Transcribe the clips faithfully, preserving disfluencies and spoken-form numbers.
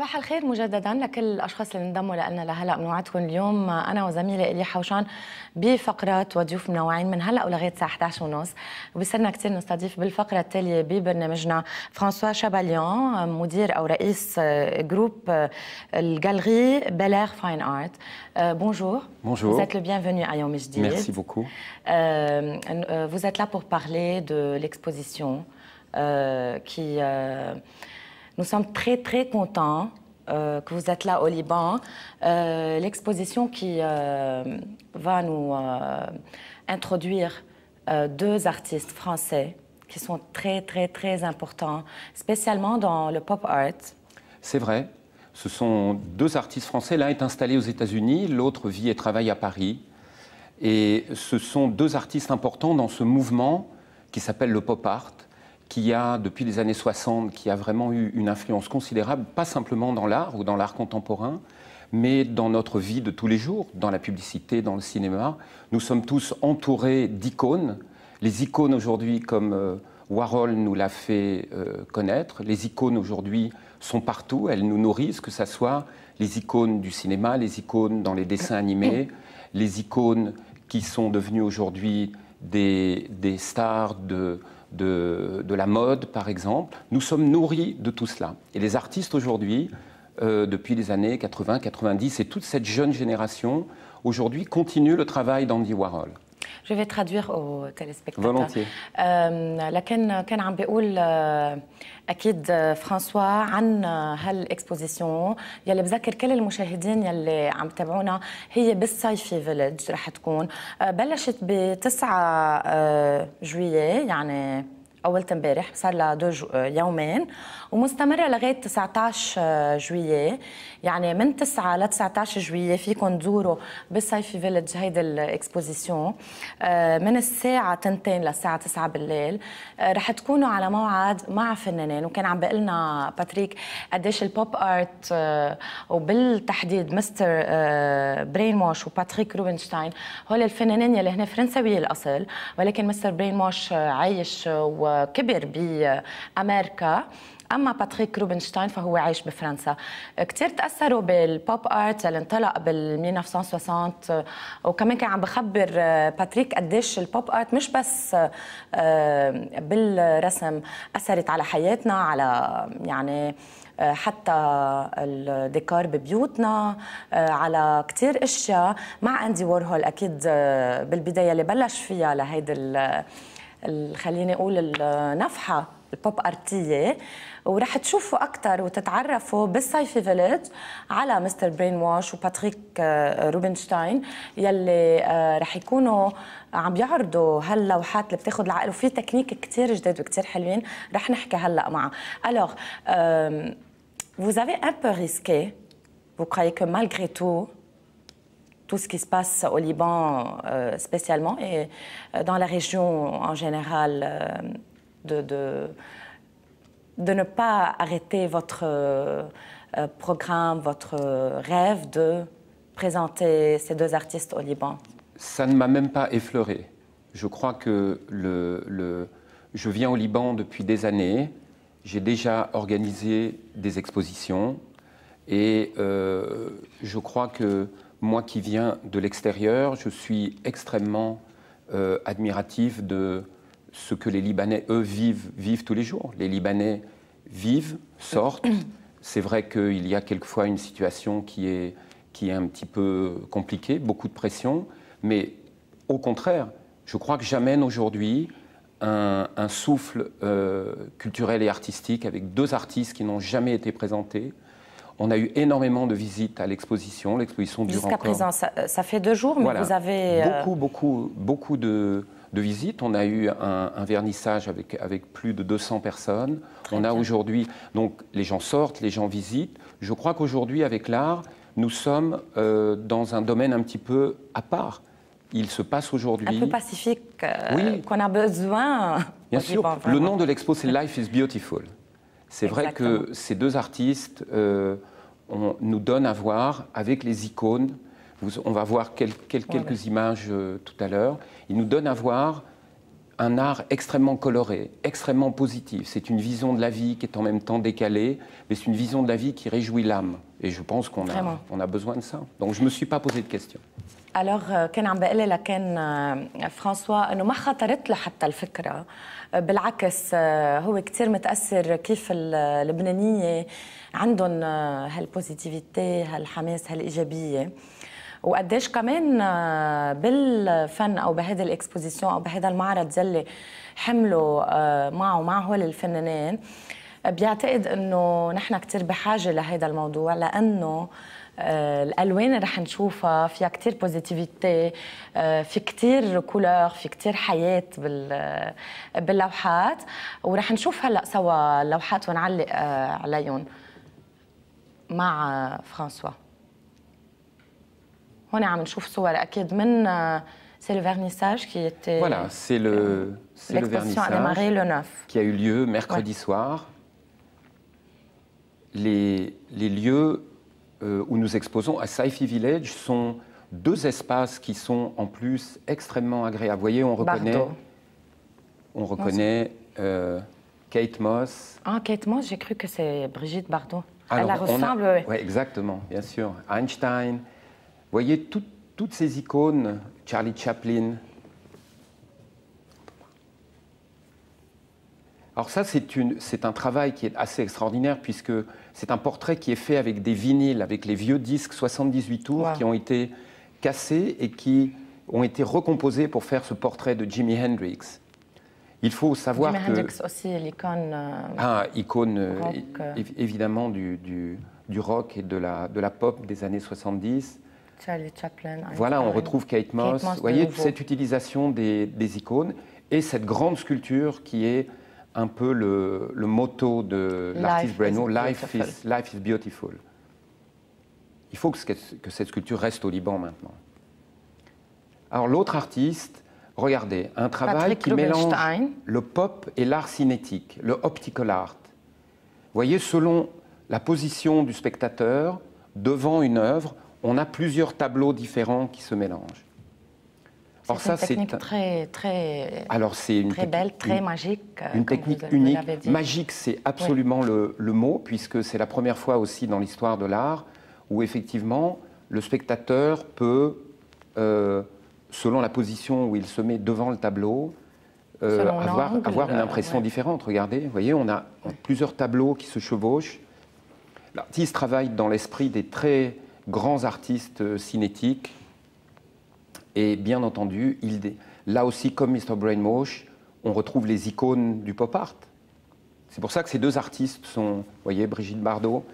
صباح الخير مجددا لكل الاشخاص اللي انضموا لنا لهلا. بنوعدكم اليوم انا وزميلي الي حوشان بفقرات وضيوف منوعين من هلا ولغايه الساعه إحدى عشر وثلاثين. وبصيرنا كثير نستضيف بالفقره التاليه ببرنامجنا فرانسوا شاباليون، مدير او رئيس جروب الجاليري بيل فاين ارت. Bonjour. Bonjour. Vous êtes le bienvenu à Yom Jdid. Merci beaucoup. Euh, vous êtes là pour parler de l'exposition euh, qui... Euh, Nous sommes très, très contents euh, que vous êtes là au Liban. Euh, L'exposition qui euh, va nous euh, introduire euh, deux artistes français qui sont très, très, très importants, spécialement dans le pop art. C'est vrai. Ce sont deux artistes français. L'un est installé aux États-Unis, l'autre vit et travaille à Paris. Et ce sont deux artistes importants dans ce mouvement qui s'appelle le pop art, qui a, depuis les années soixante, qui a vraiment eu une influence considérable, pas simplement dans l'art ou dans l'art contemporain, mais dans notre vie de tous les jours, dans la publicité, dans le cinéma. Nous sommes tous entourés d'icônes. Les icônes aujourd'hui, comme euh, Warhol nous l'a fait euh, connaître, les icônes aujourd'hui sont partout, elles nous nourrissent, que ce soit les icônes du cinéma, les icônes dans les dessins animés, les icônes qui sont devenues aujourd'hui des, des stars de... De, de la mode, par exemple. Nous sommes nourris de tout cela. Et les artistes aujourd'hui, euh, depuis les années quatre-vingts quatre-vingt-dix, et toute cette jeune génération, aujourd'hui, continuent le travail d'Andy Warhol. Je vais traduire aux téléspectateurs. Volontiers. لكن كان عم بيقول أكيد فرانسوا عن هالإكسبوزيسيون يلي بذكر كل المشاهدين يلي عم تابعونا. هي بالصيفي فيلج رح تكون بلشت بتسعة جويلية، يعني أول امبارح، صار لها دو يومين ومستمرة لغاية تسعة عشر جويلية. يعني من تسعة ل تسعة عشر جويلية فيكم تزوروا بالصيفي فيلج هيدي الاكسبوزيسيون من الساعة اثنتين للساعة تسعة بالليل. رح تكونوا على موعد مع فنانين، وكان عم بيقول لنا باتريك قديش البوب ارت وبالتحديد مستر برين واش وباتريك روبنشتاين هول الفنانين يلي هن فرنساوية الأصل، ولكن مستر برين واش عايش وكبر بأمريكا، أما باتريك روبنشتاين فهو عايش بفرنسا. كتير تأثروا بالبوب آرت اللي انطلق بال ألف وتسعمية وستين، وكمان كان عم بخبر باتريك قديش البوب آرت مش بس بالرسم أثرت على حياتنا، على يعني حتى الديكور ببيوتنا، على كتير اشياء. مع اندي وورهول اكيد بالبدايه اللي بلش فيها لهيدي خليني اقول النفحه البوب ارتيه، ورح تشوفوا اكثر وتتعرفوا بالصيفي فيلج على مستر برين واش وباتريك روبنشتاين يلي رح يكونوا عم يعرضوا هاللوحات اللي بتاخذ العقل، وفي تكنيك كثير جديد وكثير حلوين رح نحكي هلا معه. Alors euh, vous avez un peu risqué, vous croyez que malgré tout tout ce qui se passe au Liban euh, spécialement et dans la région en général euh, de, de, de ne pas arrêter votre euh, programme, votre rêve de présenter ces deux artistes au Liban? Ça ne m'a même pas effleuré. Je crois que le, le, je viens au Liban depuis des années. J'ai déjà organisé des expositions et euh, je crois que moi qui viens de l'extérieur, je suis extrêmement euh, admiratif de ce que les Libanais, eux, vivent, vivent tous les jours. Les Libanais vivent, sortent. C'est vrai qu'il y a quelquefois une situation qui est, qui est un petit peu compliquée, beaucoup de pression, mais au contraire, je crois que j'amène aujourd'hui un, un souffle euh, culturel et artistique avec deux artistes qui n'ont jamais été présentés. On a eu énormément de visites à l'exposition. L'exposition dure encore... Jusqu'à présent, ça, ça fait deux jours, mais voilà. vous avez... Euh... Beaucoup, beaucoup, beaucoup de, de visites. On a eu un, un vernissage avec, avec plus de deux cents personnes. Très on a aujourd'hui... Donc, les gens sortent, les gens visitent. Je crois qu'aujourd'hui, avec l'art, nous sommes euh, dans un domaine un petit peu à part. Il se passe aujourd'hui... Un peu pacifique, euh, oui. qu'on a besoin... Bien sûr. Le nom de l'expo, c'est Life is Beautiful. C'est vrai que ces deux artistes euh, on, nous donnent à voir avec les icônes. Vous, on va voir quel, quel, quelques ouais, ouais. images euh, tout à l'heure. Ils nous donnent à voir un art extrêmement coloré, extrêmement positif. C'est une vision de la vie qui est en même temps décalée, mais c'est une vision de la vie qui réjouit l'âme. Et je pense qu'on a, on a besoin de ça. Donc je ne me suis pas posé de questions. Alors كان عم بقول لك كان فرانسوا انه ما خطرت له حتى الفكره، بالعكس هو كثير متاثر كيف اللبنانيه عندهم هالبوزيتيفيتي، هالحماس، هالايجابيه، وقديش كمان بالفن او بهذه الاكسبوزيسيون او بهذا المعرض يلي حملوا معه مع هول الفنانين. بيعتقد انه نحن كثير بحاجه لهذا الموضوع، لانه الالوان اللي رح نشوفها فيها كثير بوزيتيفيتي، في كثير كولور، في كثير حياه باللوحات، ورح نشوف هلا سوا اللوحات ونعلق عليهم مع فرانسوا. هون عم نشوف صور اكيد من c'est le vernissage qui était. Voilà, c'est le, c'est le vernissage a démarré le neuf. Qui a eu lieu mercredi ouais. soir. Les, les lieux euh, où nous exposons à Saifi Village sont deux espaces qui sont en plus extrêmement agréables. Vous voyez, on reconnaît, on reconnaît euh, Kate Moss. Ah, Kate Moss, j'ai cru que c'est Brigitte Bardot. Alors, elle la ressemble, oui. Oui, exactement, bien sûr. Einstein. Vous voyez, tout, toutes ces icônes, Charlie Chaplin. Alors ça, c'est un travail qui est assez extraordinaire puisque c'est un portrait qui est fait avec des vinyles, avec les vieux disques soixante-dix-huit tours wow. qui ont été cassés et qui ont été recomposés pour faire ce portrait de Jimi Hendrix. Il faut savoir Jimi que... Jimi Hendrix aussi, l'icône... Euh, ah, icône rock, euh... évidemment du, du, du rock et de la, de la pop des années soixante-dix. Charlie Chaplin. Voilà, on retrouve Kate Moss. Kate Moss Vous voyez, nouveau. Cette utilisation des, des icônes et cette grande sculpture qui est un peu le, le motto de l'artiste Breno, life is, life is beautiful. Il faut que, que cette sculpture reste au Liban maintenant. Alors l'autre artiste, regardez, un travail Patrick qui Rubenstein. mélange le pop et l'art cinétique, le optical art. Vous voyez, selon la position du spectateur devant une œuvre, on a plusieurs tableaux différents qui se mélangent. Alors ça, c'est une technique très, très, Alors, une très belle, très une, magique. Une technique vous, unique. Vous magique, c'est absolument oui. le, le mot, puisque c'est la première fois aussi dans l'histoire de l'art où effectivement le spectateur peut, euh, selon la position où il se met devant le tableau, euh, avoir, avoir une impression ouais. différente. Regardez, vous voyez, on a plusieurs tableaux qui se chevauchent. L'artiste travaille dans l'esprit des très grands artistes cinétiques. Et bien entendu, il, là aussi, comme mister Brainwash, on retrouve les icônes du pop art. C'est pour ça que ces deux artistes sont, vous voyez, Brigitte Bardot,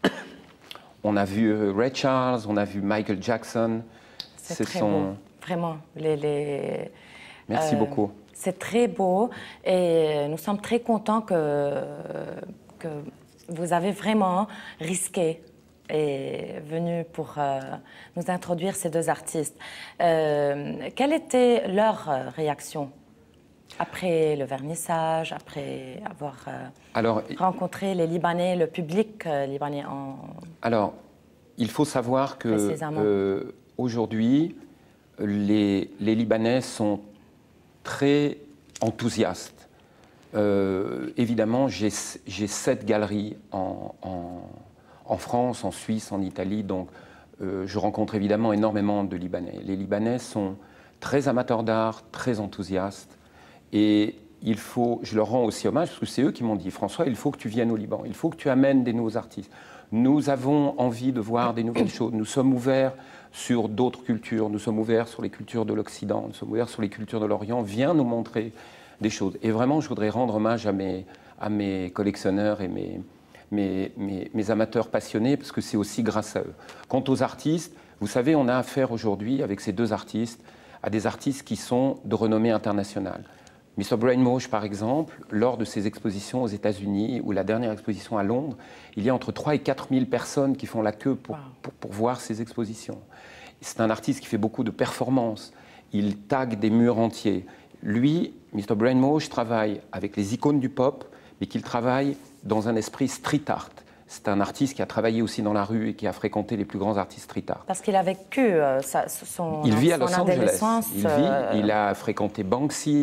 on a vu Ray Charles, on a vu Michael Jackson. C'est très sont... beau, vraiment. Les, les, Merci euh, beaucoup. C'est très beau et nous sommes très contents que, que vous avez vraiment risqué est venu pour euh, nous introduire ces deux artistes. Euh, quelle était leur réaction après le vernissage, après avoir euh, alors, rencontré les Libanais, le public euh, libanais en... Alors, il faut savoir que euh, aujourd'hui, les, les Libanais sont très enthousiastes. Euh, évidemment, j'ai sept galeries en... en en France, en Suisse, en Italie, donc euh, je rencontre évidemment énormément de Libanais. Les Libanais sont très amateurs d'art, très enthousiastes, et il faut, je leur rends aussi hommage, parce que c'est eux qui m'ont dit « François, il faut que tu viennes au Liban, il faut que tu amènes des nouveaux artistes. Nous avons envie de voir des nouvelles choses, nous sommes ouverts sur d'autres cultures, nous sommes ouverts sur les cultures de l'Occident, nous sommes ouverts sur les cultures de l'Orient, viens nous montrer des choses. » Et vraiment, je voudrais rendre hommage à mes, à mes collectionneurs et mes... Mes, mes, mes amateurs passionnés, parce que c'est aussi grâce à eux. Quant aux artistes, vous savez, on a affaire aujourd'hui, avec ces deux artistes, à des artistes qui sont de renommée internationale. mister Brainwash, par exemple, lors de ses expositions aux États-Unis, ou la dernière exposition à Londres, il y a entre trois et quatre mille personnes qui font la queue pour, wow. pour, pour voir ses expositions. C'est un artiste qui fait beaucoup de performances. Il tague des murs entiers. Lui, mister Brainwash, travaille avec les icônes du pop, mais qu'il travaille dans un esprit street art. C'est un artiste qui a travaillé aussi dans la rue et qui a fréquenté les plus grands artistes street art. Parce qu'il a vécu euh, sa, son Il vit à Los Angeles. Il, vit, il a fréquenté Banksy,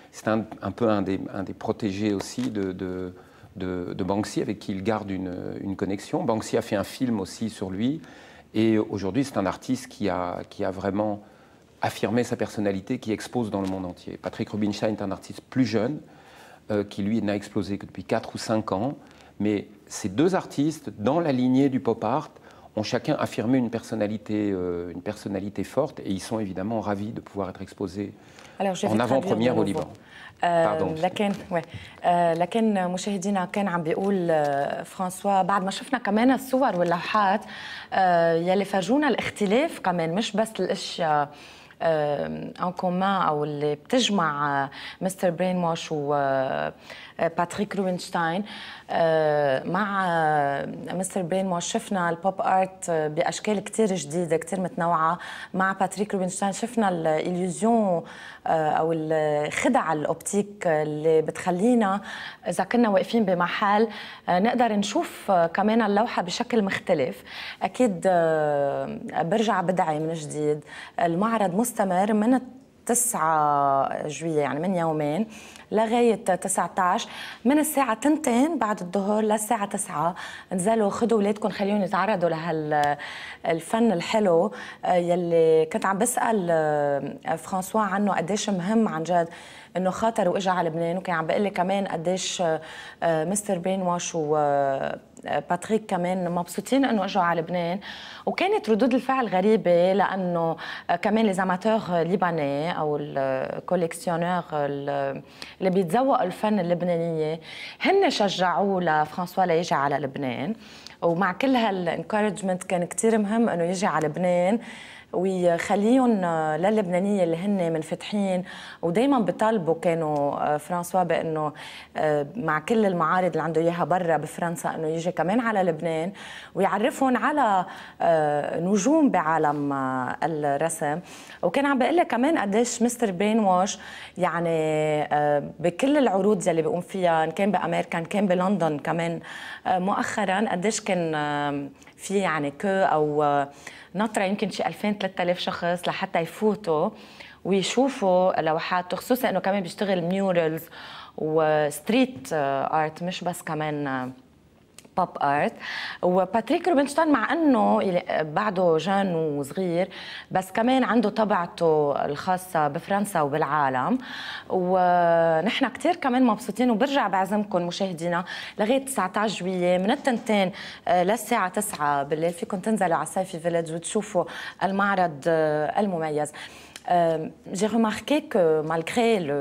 C'est un, un peu un des, un des protégés aussi de, de, de, de Banksy, avec qui il garde une, une connexion. Banksy a fait un film aussi sur lui. Et aujourd'hui, c'est un artiste qui a, qui a vraiment affirmé sa personnalité, qui expose dans le monde entier. Patrick Rubinstein est un artiste plus jeune, euh, qui lui n'a explosé que depuis quatre ou cinq ans. Mais ces deux artistes, dans la lignée du pop art, ont chacun affirmé une personnalité, euh, une personnalité forte, et ils sont évidemment ravis de pouvoir être exposés en avant-première au Liban. آه لكن وي آه لكن مشاهدينا كان عم بيقول آه فرانسوا بعد ما شفنا كمان الصور واللوحات آه يلي فرجونا الاختلاف كمان مش بس الاشياء ان كومان او اللي بتجمع مستر برين واش وباتريك روبنشتاين مع مستر برين واش شفنا البوب ارت باشكال كثير جديده كثير متنوعه. مع باتريك روبنشتاين شفنا الاليوزيون او الخدع الاوبتيك اللي بتخلينا اذا كنا واقفين بمحل نقدر نشوف كمان اللوحه بشكل مختلف. اكيد برجع بدعي من جديد المعرض مستمر من تسعة جويلية يعني من يومين لغاية تسعة عشر من الساعة تنتين بعد الظهر للساعة تسعة. انزلوا خدوا اولادكم خليهم يتعرضوا لهالفن الحلو يلي كنت عم بسأل فرانسوا عنه قديش مهم عن جد انه خاطر واجا على لبنان، وكان عم بقول لي كمان قديش مستر برين واش وباتريك كمان مبسوطين انه اجوا على لبنان. وكانت ردود الفعل غريبه لانه كمان لي زاماتور ليباني او الكوليكسيونور اللي بيتذوقوا الفن اللبنانيه هن شجعوه لفرانسوا ليجي على لبنان. ومع كل هالانكورجمنت كان كثير مهم انه يجي على لبنان ويخليهم للبنانيه اللي هن منفتحين. ودائما بيطالبوا كانوا فرانسوا بانه مع كل المعارض اللي عنده اياها برا بفرنسا انه يجي كمان على لبنان ويعرفهم على نجوم بعالم الرسم. وكان عم بقول لك كمان قديش مستر برين واش يعني بكل العروض اللي بيقوم فيها ان كان بامريكا ان كان بلندن كمان مؤخرا قديش كان في يعني كو او نطرة يمكن شي ألفين ثلاثة آلاف شخص لحتى يفوتوا ويشوفوا لوحاته، خصوصا انه كمان بيشتغل ميورالز وستريت ارت مش بس كمان بوب ارت. وباتريك روبنشتاين مع انه بعده جان وصغير بس كمان عنده طبعته الخاصه بفرنسا وبالعالم. ونحن كثير كمان مبسوطين وبرجع بعزمكم مشاهدينا لغايه تسعة عشر جويلية من التنتين للساعه تسعة بالليل فيكم تنزلوا على سايفي فيليج وتشوفوا المعرض المميز. J'ai remarqué que malgré le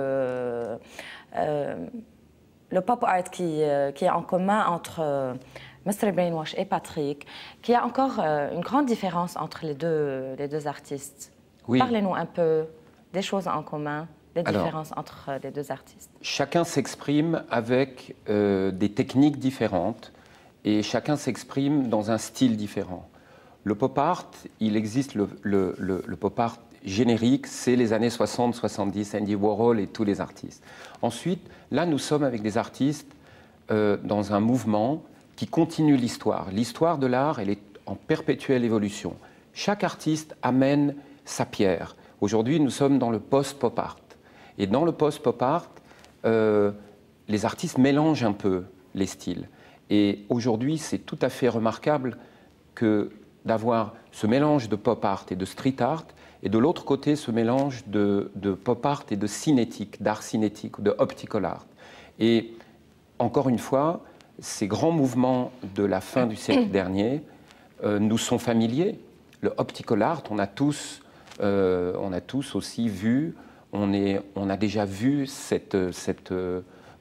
le pop art qui, euh, qui est en commun entre euh, mister Brainwash et Patrick, qu'il y a encore euh, une grande différence entre les deux, les deux artistes. Oui. Parlez-nous un peu des choses en commun, des Alors, différences entre euh, les deux artistes. Chacun s'exprime avec euh, des techniques différentes et chacun s'exprime dans un style différent. Le pop art, il existe le, le, le, le pop art générique, c'est les années soixante soixante-dix, Andy Warhol et tous les artistes. Ensuite, là, nous sommes avec des artistes euh, dans un mouvement qui continue l'histoire. L'histoire de l'art, elle est en perpétuelle évolution. Chaque artiste amène sa pierre. Aujourd'hui, nous sommes dans le post-pop art. Et dans le post-pop art, euh, les artistes mélangent un peu les styles. Et aujourd'hui, c'est tout à fait remarquable que d'avoir ce mélange de pop art et de street art, et de l'autre côté ce mélange de, de pop art et de cinétique, d'art cinétique ou de optical art. Et encore une fois, ces grands mouvements de la fin du siècle dernier euh, nous sont familiers. Le optical art, on a tous, euh, on a tous aussi vu, on, est, on a déjà vu cette, cette, euh,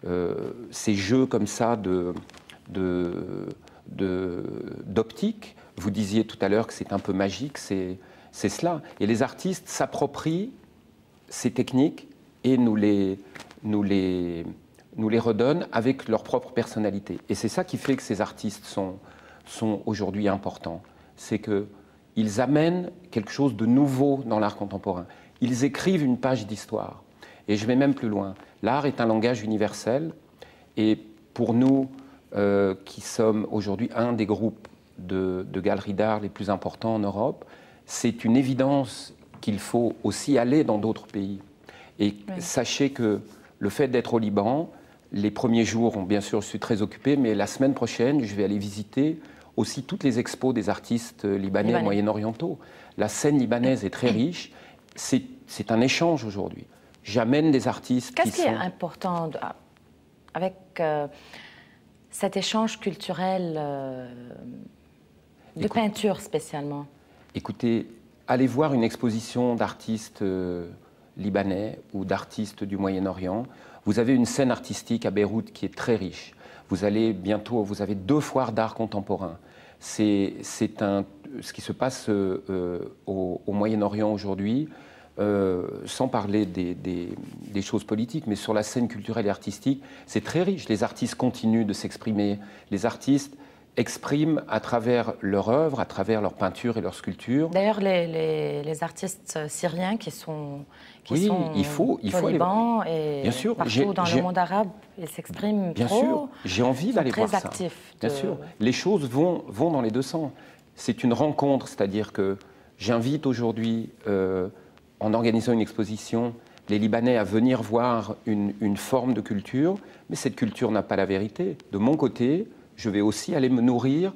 ces jeux comme ça de, de, de, d'optique. Vous disiez tout à l'heure que c'est un peu magique, c'est C'est cela. Et les artistes s'approprient ces techniques et nous les, nous, les, nous les redonnent avec leur propre personnalité. Et c'est ça qui fait que ces artistes sont, sont aujourd'hui importants. C'est qu'ils amènent quelque chose de nouveau dans l'art contemporain. Ils écrivent une page d'histoire. Et je vais même plus loin. L'art est un langage universel. Et pour nous, euh, qui sommes aujourd'hui un des groupes de, de galeries d'art les plus importants en Europe, c'est une évidence qu'il faut aussi aller dans d'autres pays. Et oui. Sachez que le fait d'être au Liban, les premiers jours, bien sûr, je suis très occupé, mais la semaine prochaine, je vais aller visiter aussi toutes les expos des artistes libanais, libanais. moyen-orientaux. La scène libanaise est très riche. C'est un échange aujourd'hui. J'amène des artistes Qu'est-ce qui qui sont... est important de, avec euh, cet échange culturel euh, de Écoute, peinture spécialement? Écoutez, allez voir une exposition d'artistes euh, libanais ou d'artistes du Moyen-Orient. Vous avez une scène artistique à Beyrouth qui est très riche. Vous allez bientôt, vous avez deux foires d'art contemporain. C'est un, ce qui se passe euh, au, au Moyen-Orient aujourd'hui, euh, sans parler des, des, des choses politiques, mais sur la scène culturelle et artistique, c'est très riche. Les artistes continuent de s'exprimer. Les artistes expriment à travers leur œuvre, à travers leur peinture et leur sculpture. D'ailleurs, les, les, les artistes syriens qui sont, qui oui, sont il faut, il faut au Liban aller... et bien sûr, partout dans le monde arabe, ils s'expriment bien trop. Bien sûr, j'ai envie d'aller voir ça. Actifs de... Bien sûr, les choses vont, vont dans les deux sens. C'est une rencontre, c'est-à-dire que j'invite aujourd'hui, euh, en organisant une exposition, les Libanais à venir voir une, une forme de culture, mais cette culture n'a pas la vérité. De mon côté, je vais aussi aller me nourrir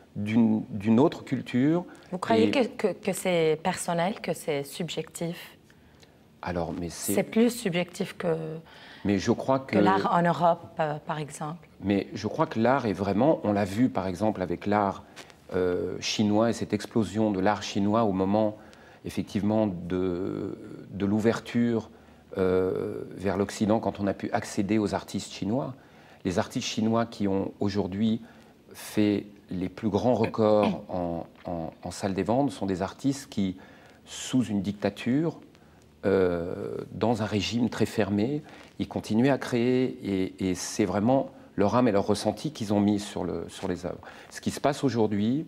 d'une autre culture. Vous croyez et... que, que, que c'est personnel, que c'est subjectif? Alors, mais c'est... C'est plus subjectif que, mais je crois que, que l'art en Europe, euh, par exemple. Mais je crois que l'art est vraiment... On l'a vu, par exemple, avec l'art euh, chinois et cette explosion de l'art chinois au moment, effectivement, de, de l'ouverture euh, vers l'Occident, quand on a pu accéder aux artistes chinois. Les artistes chinois qui ont aujourd'hui fait les plus grands records en, en, en salle des ventes sont des artistes qui, sous une dictature, euh, dans un régime très fermé, ils continuaient à créer et, et c'est vraiment leur âme et leur ressenti qu'ils ont mis sur, le, sur les œuvres. Ce qui se passe aujourd'hui,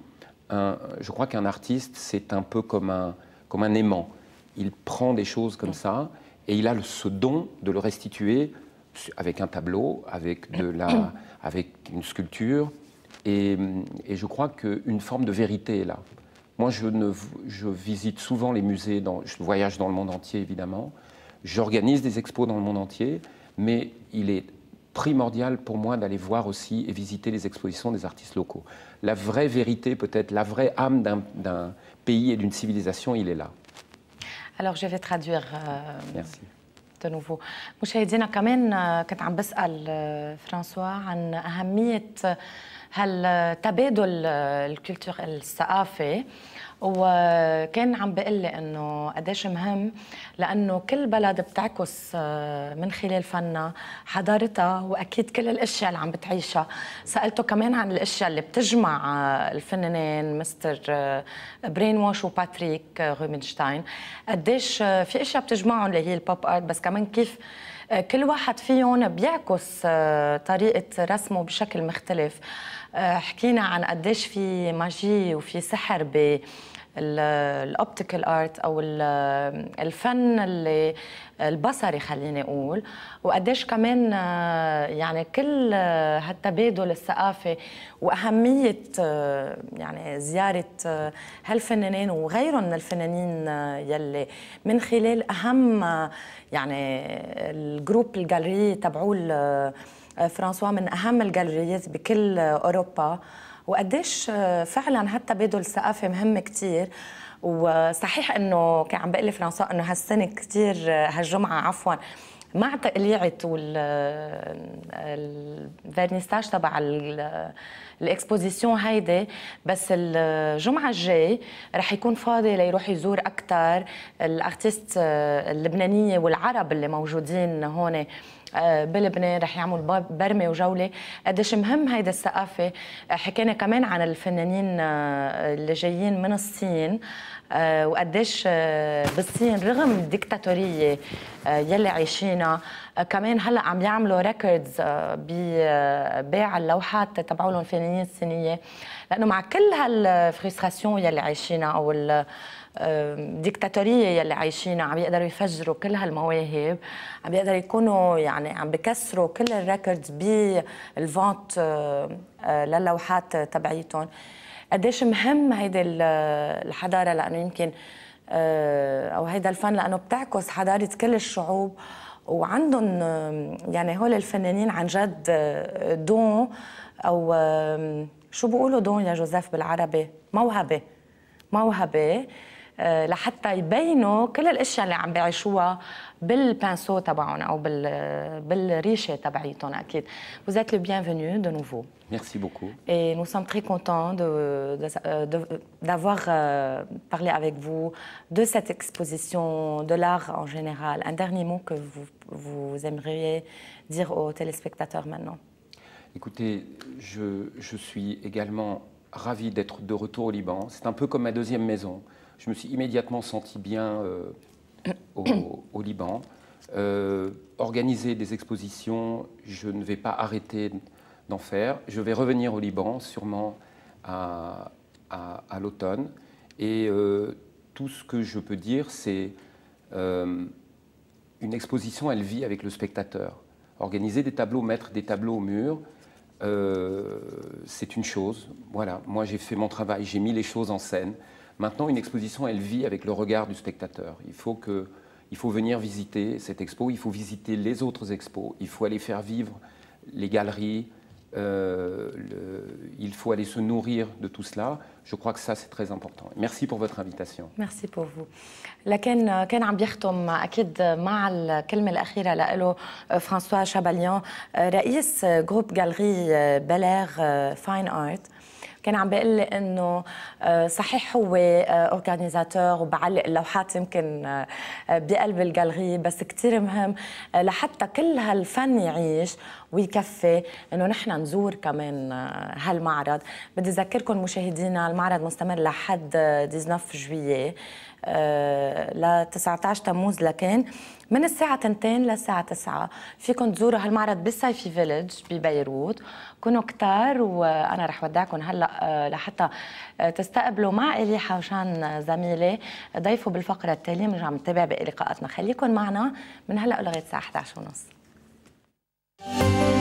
je crois qu'un artiste, c'est un peu comme un, comme un aimant. Il prend des choses comme ça et il a le, ce don de le restituer avec un tableau, avec, de la, avec une sculpture. Et, et je crois qu'une forme de vérité est là. Moi, je, ne, je visite souvent les musées, dans, je voyage dans le monde entier, évidemment. J'organise des expos dans le monde entier, mais il est primordial pour moi d'aller voir aussi et visiter les expositions des artistes locaux. La vraie vérité, peut-être, la vraie âme d'un pays et d'une civilisation, il est là. Alors, je vais traduire. Euh... Merci. de nouveau. مشاهدينا كمان كنت عم بسأل فرانسوا عن أهمية هالتبادل الكولتور الثقافي وكان عم بيقول لي انه قديش مهم لانه كل بلد بتعكس من خلال فنها حضارتها واكيد كل الاشياء اللي عم بتعيشها. سالته كمان عن الاشياء اللي بتجمع الفنانين مستر برين واش وباتريك روبنشتاين، قديش في اشياء بتجمعهم اللي هي البوب ارت، بس كمان كيف كل واحد فيهم بيعكس طريقه رسمه بشكل مختلف. حكينا عن قديش في ماجي وفي سحر ب الاوبتيكال ارت او الفن اللي البصري خليني اقول، وقديش كمان يعني كل هالتبادل الثقافي واهميه يعني زياره هالفنانين وغيرهم من الفنانين يلي من خلال اهم يعني الجروب الجاليري تبعوه فرانسوا من أهم الجاليريات بكل أوروبا، وقديش فعلا هالتبادل الثقافي مهم كتير. وصحيح إنه كان عم بقول لي فرانسوا إنه هالسنة كتير هالجمعة عفوا مع تقليعة والفيرنيساج تبع الاكسبوزيسيون هيدي، بس الجمعة الجاي رح يكون فاضي ليروح يزور أكثر الارتيست اللبنانية والعرب اللي موجودين هون بلبنان. رح يعمل برمة وجولة قديش مهم هيدا الثقافة. حكينا كمان عن الفنانين اللي جايين من الصين وقديش بالصين رغم الديكتاتورية يلي عايشينها كمان هلا عم يعملوا ريكوردز ببيع اللوحات تبعولهم الفنانين الصينية، لأنه مع كل هالفرستراسيون يلي عايشينها أو الديكتاتورية يلي عايشينها عم يقدروا يفجروا كل هالمواهب، عم يقدروا يكونوا يعني عم بكسروا كل الريكوردز بالفونت للوحات تبعيتهم. قديش مهم هيدي الحضارة لأنه يمكن أو هيدا الفن لأنه بتعكس حضارة كل الشعوب وعندهم يعني هول الفنانين عن جد دون او شو بيقولوا دون يا جوزيف بالعربي؟ موهبه موهبه لحتى يبينوا كل الاشياء اللي عم بيعيشوها بالبانسو تبعهم او بال بالريشه تبعيتهم اكيد. Vous êtes le bienvenu de nouveau. Merci beaucoup. Et nous sommes très contents de, de, de, d'avoir euh, parlé avec vous de cette exposition, de l'art en général. Un dernier mot que vous, vous aimeriez dire aux téléspectateurs maintenant? Écoutez, je, je suis également ravi d'être de retour au Liban. C'est un peu comme ma deuxième maison. Je me suis immédiatement senti bien euh, au, au Liban. Euh, organiser des expositions, je ne vais pas arrêter d'en faire. Je vais revenir au Liban, sûrement à, à, à l'automne. Et euh, tout ce que je peux dire, c'est euh, une exposition, elle vit avec le spectateur. Organiser des tableaux, mettre des tableaux au mur, euh, c'est une chose. Voilà, moi j'ai fait mon travail, j'ai mis les choses en scène. Maintenant, une exposition, elle vit avec le regard du spectateur. Il faut, que, il faut venir visiter cette expo, il faut visiter les autres expos, il faut aller faire vivre les galeries, euh, le, il faut aller se nourrir de tout cela. Je crois que ça, c'est très important. Merci pour votre invitation. Merci pour vous. لكن كان عم بيختم أكيد مع الكلمة الأخيرة له فرانسوا شاباليون رئيس جروب جاليري بيلير فاين آرت. كان عم بيقول لي انه صحيح هو اورجانيزاتور وبعلق اللوحات يمكن بقلب الجاليري، بس كثير مهم لحتى كل هالفن يعيش ويكفي انه نحن نزور كمان هالمعرض. بدي اذكركم مشاهدينا المعرض مستمر لحد تسعة عشر جويلية ل تسعة عشر تموز، لكن من الساعة اثنين للساعة تسعة فيكم تزوروا هالمعرض بالسايفي فيليج ببيروت. كونوا كتار وانا رح ودعكم هلا لحتى تستقبلوا مع إلي حوشان زميلي ضيفه بالفقرة التالية. بنرجع نتابع باقي لقاءاتنا، خليكم معنا من هلا لغاية الساعة إحدى عشر وثلاثين.